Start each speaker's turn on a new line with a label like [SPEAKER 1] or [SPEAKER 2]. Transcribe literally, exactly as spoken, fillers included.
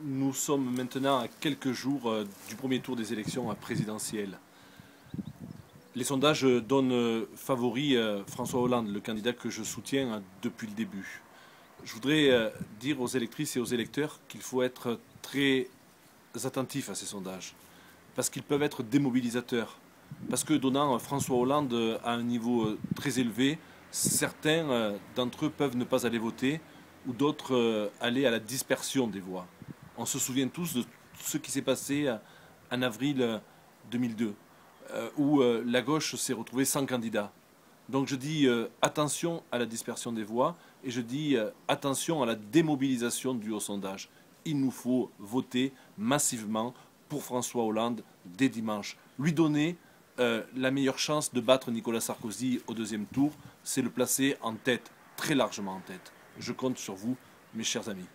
[SPEAKER 1] Nous sommes maintenant à quelques jours euh, du premier tour des élections présidentielles. Les sondages donnent euh, favori euh, François Hollande, le candidat que je soutiens euh, depuis le début. Je voudrais euh, dire aux électrices et aux électeurs qu'il faut être très attentif à ces sondages, parce qu'ils peuvent être démobilisateurs. Parce que donnant François Hollande euh, à un niveau euh, très élevé, certains euh, d'entre eux peuvent ne pas aller voter ou d'autres euh, aller à la dispersion des voix. On se souvient tous de ce qui s'est passé euh, en avril euh, deux mille deux, euh, où euh, la gauche s'est retrouvée sans candidat. Donc je dis euh, attention à la dispersion des voix et je dis euh, attention à la démobilisation due au sondage. Il nous faut voter massivement pour François Hollande dès dimanche. Lui donner euh, la meilleure chance de battre Nicolas Sarkozy au deuxième tour, c'est le placer en tête, très largement en tête. Je compte sur vous, mes chers amis.